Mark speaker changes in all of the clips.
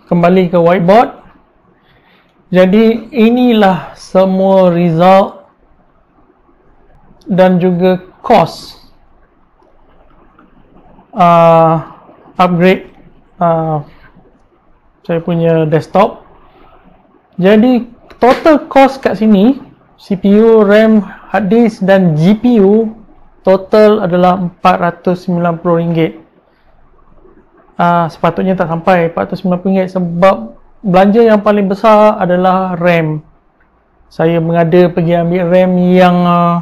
Speaker 1: kembali ke whiteboard. Jadi inilah semua result dan juga cost upgrade saya punya desktop. Jadi total cost kat sini, CPU, RAM, hard disk dan GPU total adalah RM490. Sepatutnya tak sampai RM490 sebab belanja yang paling besar adalah RAM. Saya mengada pergi ambil RAM yang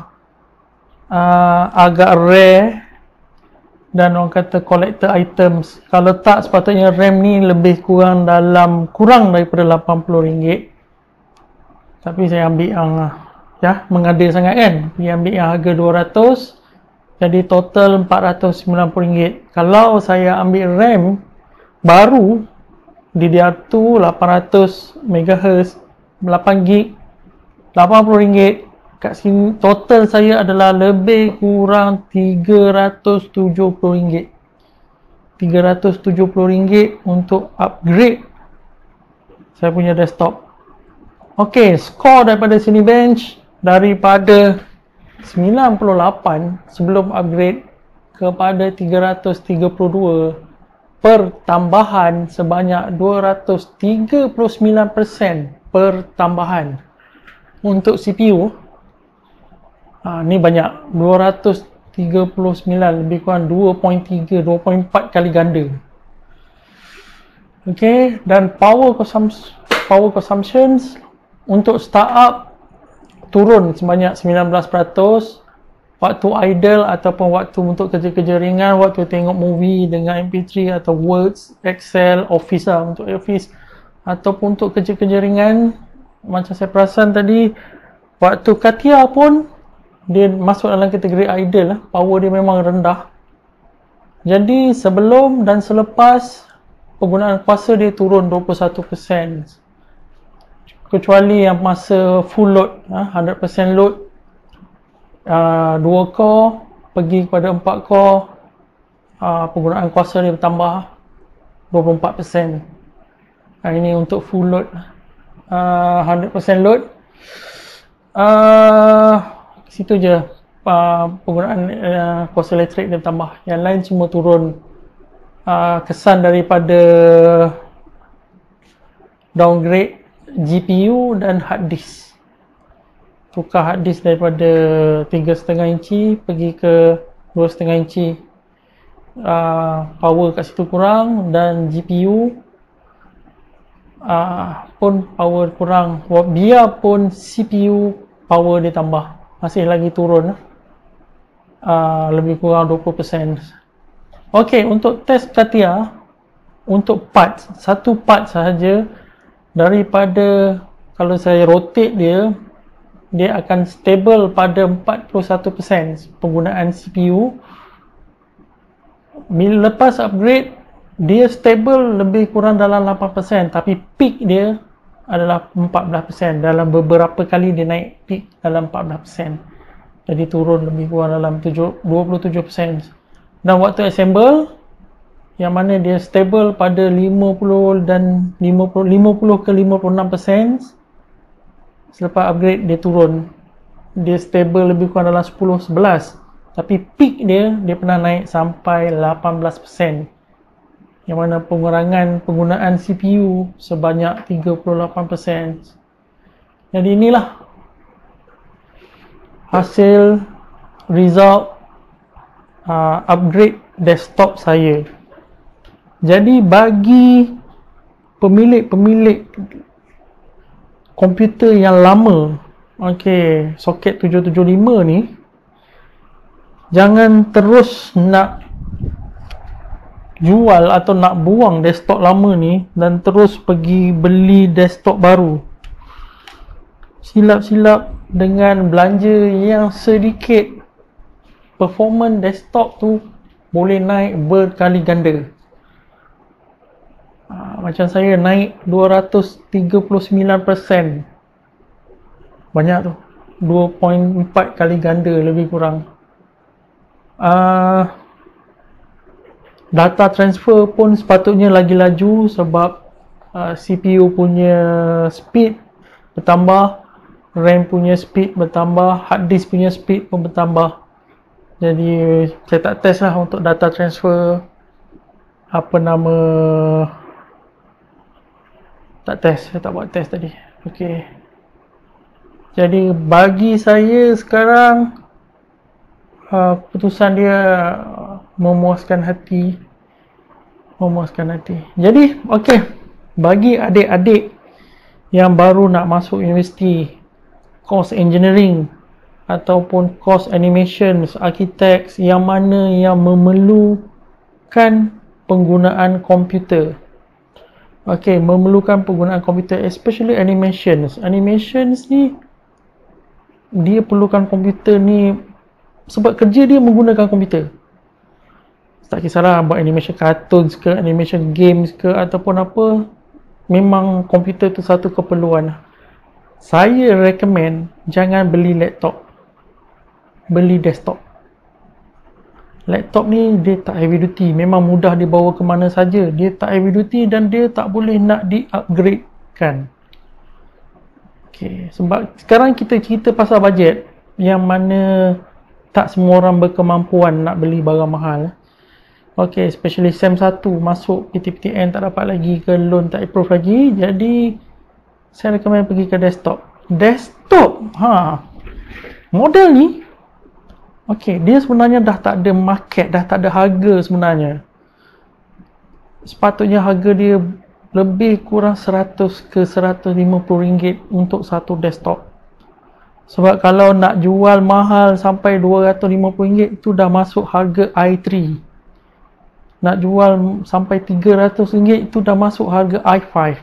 Speaker 1: agak rare dan orang kata collector items. Kalau tak, sepatutnya RAM ni lebih kurang daripada RM80. Tapi saya ambil yang mengada sangat kan, pergi ambil yang harga RM200, jadi total RM490. Kalau saya ambil RAM baru DDR2 800MHz 8GB RM80, kat sini total saya adalah lebih kurang RM370. RM370 untuk upgrade saya punya desktop. Okey, skor daripada Cinebench daripada 98 sebelum upgrade kepada 332, pertambahan sebanyak 239% pertambahan. Untuk CPU ni banyak, 239, lebih kurang 2.4 kali ganda. Okey, dan power consumptions untuk startup turun sebanyak 19%. Waktu idle ataupun waktu untuk kerja-kerja ringan, waktu tengok movie dengan MP3 atau Word, Excel, Office untuk Office, ataupun untuk kerja-kerja ringan, macam saya perasan tadi, waktu Katia pun dia masuk dalam kategori idle, power dia memang rendah. Jadi sebelum dan selepas penggunaan kuasa dia turun 21%. Kecuali yang masa full load, 100% load, 2 core pergi kepada 4 core, penggunaan kuasa dia bertambah 24%. Ini untuk full load. 100% load, situ je penggunaan kuasa elektrik dia bertambah. Yang lain semua turun. Kesan daripada downgrade GPU dan hard disk. Tukar hard disk daripada 3,5 inci pergi ke 2,5 inci. Power kat situ kurang, dan GPU pun power kurang. Biarpun CPU power dia tambah, masih lagi turun, lebih kurang 20%. Okey, untuk test Katia, untuk part, satu part sahaja, daripada kalau saya rotate dia akan stable pada 41% penggunaan CPU. Bila lepas upgrade, dia stable lebih kurang dalam 8%, tapi peak dia adalah 14%. Dalam beberapa kali dia naik peak dalam 14%, jadi turun lebih kurang dalam 27%. Dan waktu assemble, yang mana dia stable pada 50 ke 56%. Selepas upgrade dia turun, dia stable lebih kurang dalam 10-11, tapi peak dia pernah naik sampai 18%, yang mana pengurangan penggunaan CPU sebanyak 38%. Jadi inilah hasil result upgrade desktop saya. Jadi bagi pemilik komputer yang lama, soket 775 ni, jangan terus nak jual atau nak buang desktop lama ni dan terus pergi beli desktop baru. Silap-silap dengan belanja yang sedikit, performance desktop tu boleh naik berkali ganda. Macam saya naik 239%. Banyak tu, 2.4 kali ganda lebih kurang. Data transfer pun sepatutnya lagi laju sebab CPU punya speed bertambah, RAM punya speed bertambah, hard disk punya speed pun bertambah. Jadi saya tak test lah untuk data transfer, tak test, saya tak buat test tadi. Okey. Jadi bagi saya sekarang keputusan dia memuaskan hati. Jadi okey, bagi adik-adik yang baru nak masuk universiti, course engineering ataupun course animation, architects yang mana yang memerlukan penggunaan komputer. Okey, memerlukan penggunaan komputer, especially animations. Animations ni dia perlukan komputer ni sebab kerja dia menggunakan komputer. Tak kisahlah buat animation cartoons ke, animation games ke ataupun apa, memang komputer tu satu keperluan. Saya recommend jangan beli laptop, beli desktop. Laptop ni dia tak heavy duty, memang mudah dibawa ke mana saja. Dia tak heavy duty dan dia tak boleh nak di-upgrade kan. Okay, sebab sekarang kita cerita pasal bajet yang mana tak semua orang berkemampuan nak beli barang mahal. Okay, especially SEM 1 masuk PTPTN tak dapat lagi ke, loan tak approve lagi. Jadi saya recommend pergi ke desktop. Model ni okay, dia sebenarnya dah tak ada market, dah tak ada harga sebenarnya. Sepatutnya harga dia lebih kurang 100 ke 150 ringgit untuk satu desktop. Sebab kalau nak jual mahal sampai 250 ringgit itu dah masuk harga i3. Nak jual sampai 300 ringgit itu dah masuk harga i5.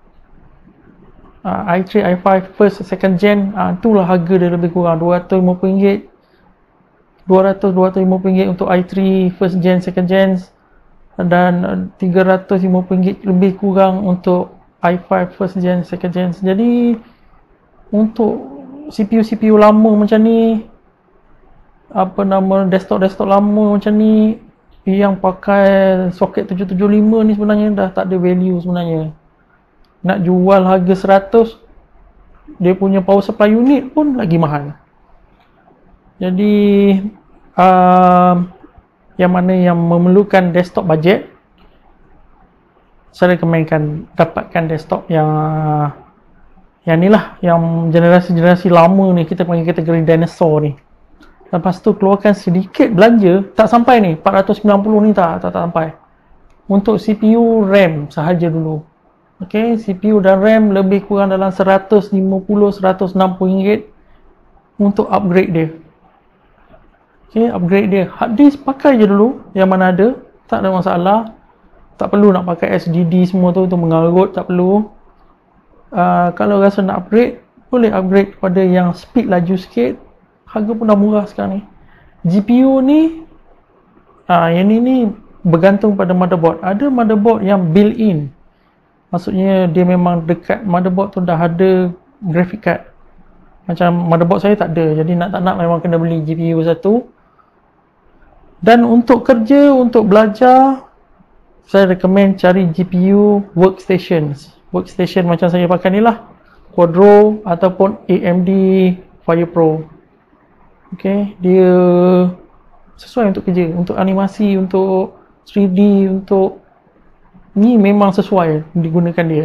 Speaker 1: i3, i5 first, second gen, itulah harga dia lebih kurang 250 ringgit. 200-250 ringgit untuk i3 first gen, second gen, dan 350 ringgit lebih kurang untuk i5 first gen, second gen. Jadi untuk CPU lama macam ni, desktop lama macam ni yang pakai soket 775 ni sebenarnya dah tak ada value sebenarnya. Nak jual harga 100, dia punya power supply unit pun lagi mahal. Jadi yang mana yang memerlukan desktop budget, saya recommendkan dapatkan desktop yang ni lah, yang generasi lama ni, kita panggil kategori dinosaur ni. Lepas tu keluarkan sedikit belanja, tak sampai ni 490 ni, tak sampai. Untuk CPU RAM sahaja dulu. Okay, CPU dan RAM lebih kurang dalam 150-160 ringgit untuk upgrade dia. Okay, upgrade dia. Hard disk pakai je dulu yang mana ada, tak ada masalah. Tak perlu nak pakai SSD semua tu untuk mengarut, tak perlu. Kalau rasa nak upgrade, boleh upgrade kepada yang speed laju sikit. Harga pun dah murah sekarang ni. GPU ni, yang ni bergantung pada motherboard. Ada motherboard yang built-in. Maksudnya dia memang dekat motherboard tu dah ada graphic card. Macam motherboard saya tak ada. Jadi nak tak nak memang kena beli GPU satu. Dan untuk kerja, untuk belajar, saya recommend cari GPU workstations. Workstation macam saya pakai ni lah, Quadro ataupun AMD FirePro. Okay, dia sesuai untuk kerja, untuk animasi, untuk 3D, untuk ni memang sesuai digunakan dia.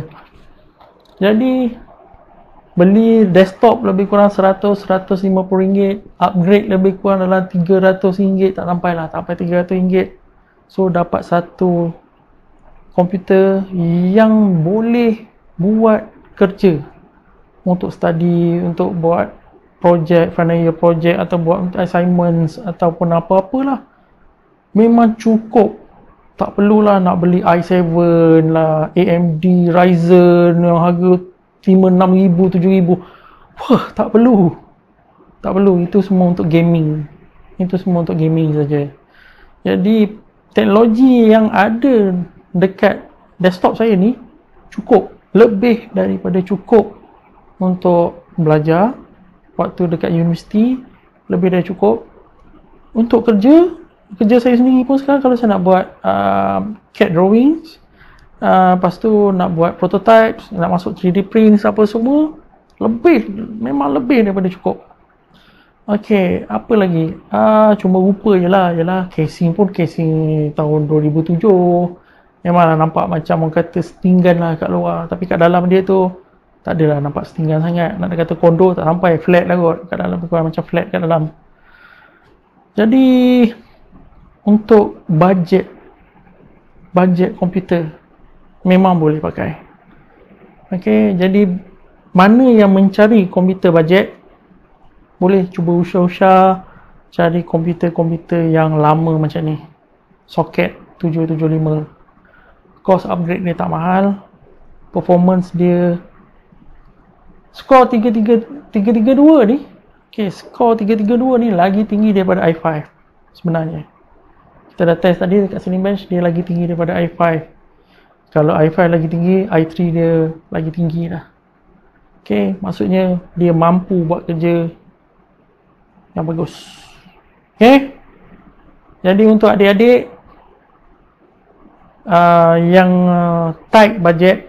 Speaker 1: Jadi beli desktop lebih kurang 100-150 ringgit, upgrade lebih kurang dalam 300 ringgit, tak sampai lah, tak sampai 300 ringgit. So dapat satu komputer yang boleh buat kerja, untuk study, untuk buat projek, final year project, atau buat assignments ataupun apa-apalah. Memang cukup. Tak perlulah nak beli i7 lah, AMD Ryzen yang harga 5-6 ribu, 7 ribu. Wah, tak perlu. Tak perlu, itu semua untuk gaming. Itu semua untuk gaming saja. Jadi teknologi yang ada dekat desktop saya ni cukup, lebih daripada cukup untuk belajar waktu dekat universiti, lebih dari cukup. Untuk kerja saya sendiri pun sekarang, kalau saya nak buat CAD drawings Lepas tu nak buat prototype, nak masuk 3D print apa semua, memang lebih daripada cukup. Okey, apa lagi? Cuma rupa je lah. Yalah, casing pun casing tahun 2007. Memanglah nampak macam orang kata setinggan lah kat luar. Tapi kat dalam dia tu, tak adalah nampak setinggan sangat. Nak kata kondo tak sampai, flat lah kot. Kat dalam bukan macam flat kat dalam. Jadi, untuk budget komputer, memang boleh pakai. Okey, jadi mana yang mencari komputer budget, boleh cuba usah-usah cari komputer-komputer yang lama macam ni. Socket 775. Cost upgrade dia tak mahal. Performance dia skor 332 ni. Okey, skor 332 ni lagi tinggi daripada i5 sebenarnya. Kita dah test tadi dekat Cinebench, dia lagi tinggi daripada i5. Kalau i5 lagi tinggi, i3 dia lagi tinggi dah. Okey, maksudnya dia mampu buat kerja yang bagus. Okey. Jadi untuk adik-adik yang tight budget,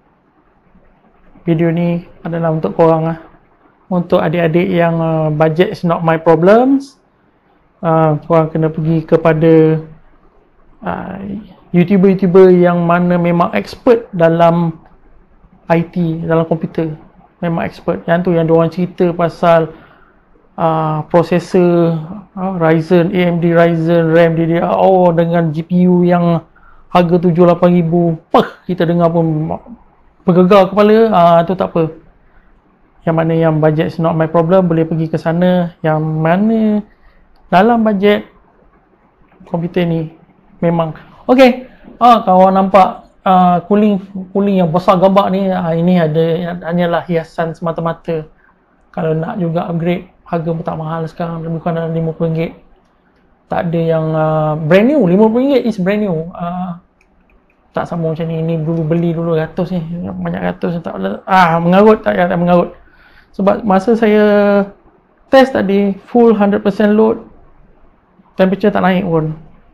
Speaker 1: video ni adalah untuk korang lah. Untuk adik-adik yang budget is not my problems, korang kena pergi kepada YouTuber-YouTuber yang mana memang expert dalam IT, dalam komputer. Memang expert. Yang tu yang diorang cerita pasal processor Ryzen, AMD Ryzen, RAM DDR dengan GPU yang harga 7-8 ribu. Kita dengar pun bergegar kepala. Tu tak apa. Yang mana yang budget is not my problem, boleh pergi ke sana. Yang mana dalam budget komputer ni memang okey. Kalau nampak cooling yang besar gabak ni, ini hanyalah hiasan semata-mata. Kalau nak juga upgrade, harga pun tak mahal sekarang, lebih kurang dalam RM50. Tak ada yang brand new. RM50 is brand new. Tak sama macam ni. Ini dulu beli dulu ratus ni, banyak ratus tak mengarut. Tak mengarut. Sebab masa saya test tadi full 100% load, temperature tak naik pun.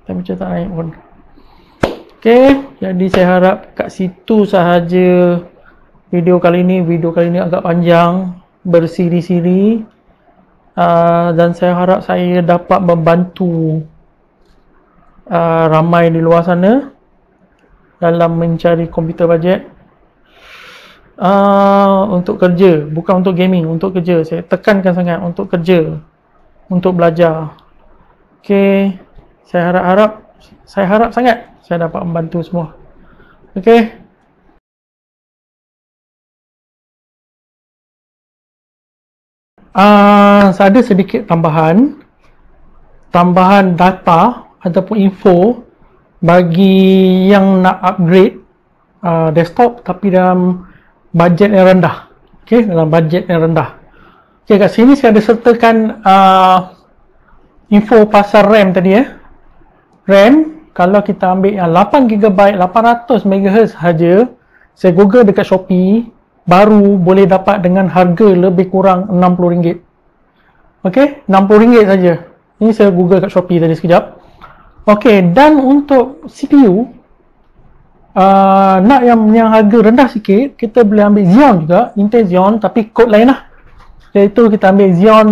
Speaker 1: Okey, jadi saya harap kat situ sahaja video kali ni. Video kali ni agak panjang, bersiri-siri. Dan saya harap saya dapat membantu ramai di luar sana dalam mencari komputer budget untuk kerja, bukan untuk gaming, untuk kerja. Saya tekankan sangat untuk kerja, untuk belajar. Okey, saya harap sangat saya dapat membantu semua. Okey. Ada sedikit tambahan data ataupun info bagi yang nak upgrade desktop tapi dalam budget yang rendah. Okey, dalam budget yang rendah. Okey, kat sini saya ada sertakan info pasal RAM tadi RAM, kalau kita ambil yang 8GB 800MHz sahaja, saya google dekat Shopee, baru boleh dapat dengan harga lebih kurang RM60. Okey, RM60 saja. Ini saya google kat Shopee tadi sekejap. Okey, dan untuk CPU, nak yang harga rendah sikit, kita boleh ambil Xeon juga, Intel Xeon, tapi kod lain lah. Iaitu kita ambil Xeon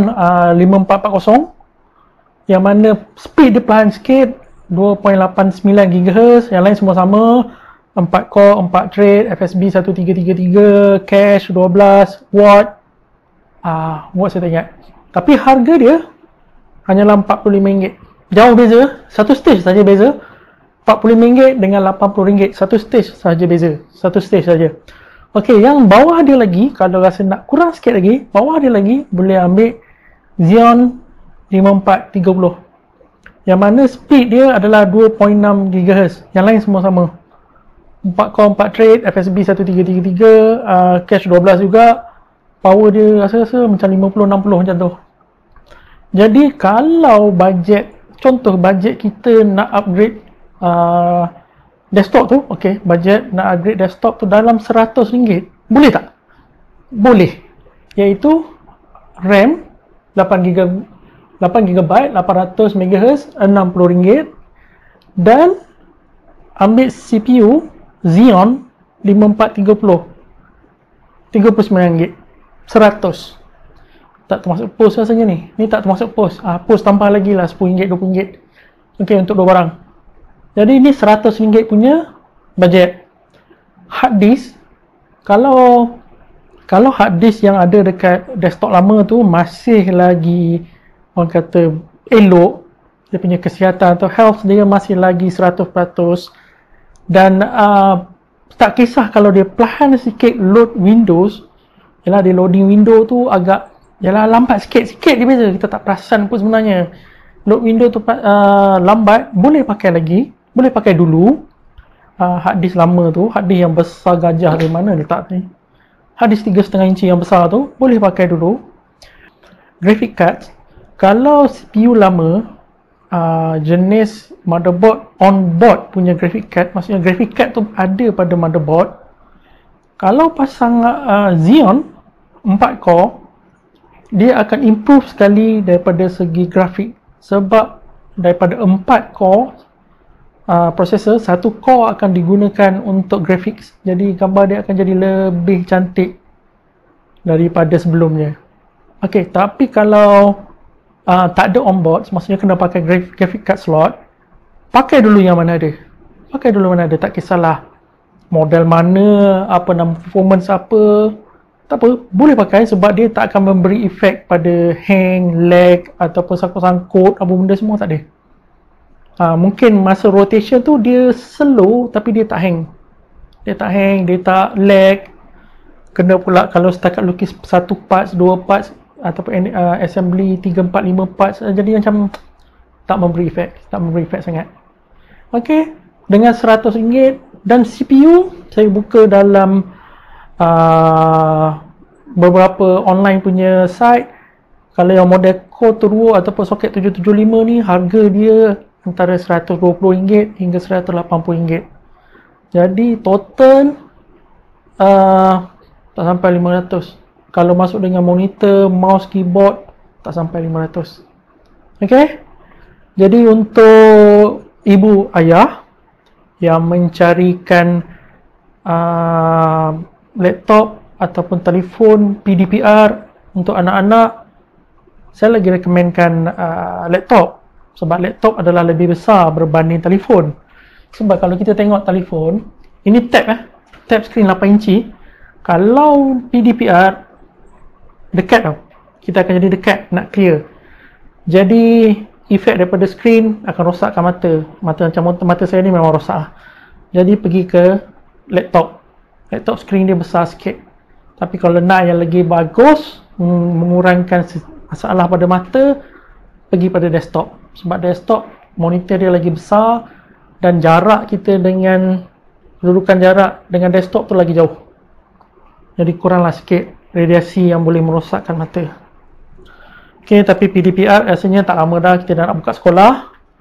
Speaker 1: 5440, yang mana speed dia perlahan sikit, 2.89 GHz, yang lain semua sama. 4 core, 4 thread, FSB 1333, cache 12, watt. Watt saya tak ingat. Tapi harga dia hanyalah RM45. Jauh beza, satu stage saja beza. RM45 dengan RM80, satu stage saja beza. Satu stage saja. Okey, yang bawah dia lagi, kalau rasa nak kurang sikit lagi, bawah dia lagi boleh ambil Xeon 5430. Yang mana speed dia adalah 2.6 GHz. Yang lain semua sama. 4 core 4 thread, FSB 1333, cache 12 juga. Power dia rasa-rasa macam 50-60 macam tu. Jadi kalau budget, contoh budget kita nak upgrade desktop tu, okey, budget nak upgrade desktop tu dalam RM100, boleh tak? Boleh. Iaitu RAM 8GB 800MHz RM60 dan ambil CPU Xeon 5430 RM39, 100. Tak termasuk post rasanya ni. Ni tak termasuk post. Post tambah lagi lah RM10, RM20. Okey, untuk dua barang. Jadi ni RM100 punya bajet. Hard disk, kalau hard disk yang ada dekat desktop lama tu masih lagi orang kata elok, dia punya kesihatan atau health dia masih lagi 100%, dan tak kisah kalau dia perlahan sikit load Windows. Yalah, dia loading Windows tu agak lambat sikit dia beza, kita tak perasan pun sebenarnya. Load Windows tu lambat, boleh pakai lagi, boleh pakai dulu. Hard disk lama tu, hard disk yang besar gajah dari mana letak ni, hard disk 3,5 inci yang besar tu, boleh pakai dulu. Graphic card, kalau CPU lama, jenis motherboard on board punya graphic card, maksudnya graphic card tu ada pada motherboard. Kalau pasang Xeon 4 core, dia akan improve sekali daripada segi grafik, sebab daripada 4 core processor, satu core akan digunakan untuk graphics, jadi gambar dia akan jadi lebih cantik daripada sebelumnya. Okey, tapi kalau tak ada onboard, maksudnya kena pakai graphic card slot, pakai dulu yang mana ada. Tak kisahlah model mana, apa nama performance apa, tak apa, boleh pakai, sebab dia tak akan memberi efek pada hang, lag ataupun sangkut-sangkut apa benda semua, tak ada. Mungkin masa rotation tu dia slow, tapi dia tak hang, dia tak lag. Kena pula kalau setakat lukis satu parts, dua parts ataupun assembly 3, 4, 5 parts, jadi macam tak memberi efek sangat. Okey, dengan RM100 dan CPU saya buka dalam beberapa online punya site. Kalau yang model Core Turbo ataupun soket 775 ni, harga dia antara RM120 hingga RM180. Jadi total tak sampai RM500. Kalau masuk dengan monitor, mouse, keyboard, tak sampai RM500. Okey? Jadi untuk ibu ayah yang mencarikan laptop ataupun telefon PDPR untuk anak-anak, saya lagi rekomenkan laptop. Sebab laptop adalah lebih besar berbanding telefon. Sebab kalau kita tengok telefon, ini tab screen 8 inci. Kalau PDPR, dekat tau, kita akan jadi dekat nak clear. Jadi efek daripada screen akan rosakkan mata macam mata saya ni memang rosak. Jadi pergi ke laptop screen dia besar sikit. Tapi kalau nak yang lagi bagus, mengurangkan masalah pada mata, pergi pada desktop. Sebab desktop monitor dia lagi besar dan jarak kita dengan kedudukan jarak dengan desktop tu lagi jauh. Jadi kuranglah sikit radiasi yang boleh merosakkan mata. Okey, tapi PDPR rasanya tak lama dah kita dah nak buka sekolah.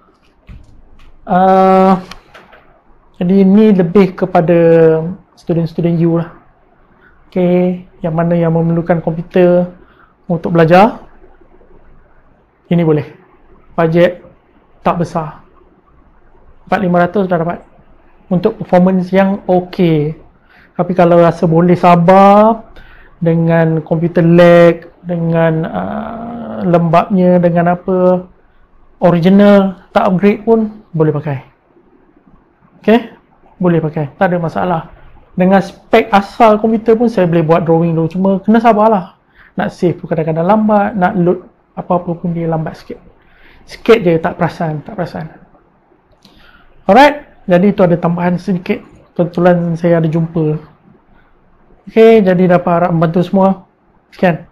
Speaker 1: Jadi ini lebih kepada student you lah. Okey, yang mana yang memerlukan komputer untuk belajar, ini boleh. Bajet tak besar, 4,500 dah dapat untuk performance yang okey. Tapi kalau rasa boleh sabar dengan komputer lag, dengan lembabnya, dengan apa original, tak upgrade pun boleh pakai. Okey, boleh pakai, tak ada masalah. Dengan spek asal komputer pun saya boleh buat drawing dulu, cuma kena sabarlah. Nak save pun kadang-kadang lambat, nak load apa-apa pun dia lambat sikit je, tak perasan. Alright, jadi itu ada tambahan sedikit, kebetulan saya ada jumpa. Okey, jadi dapat harap membantu semua. Sekian.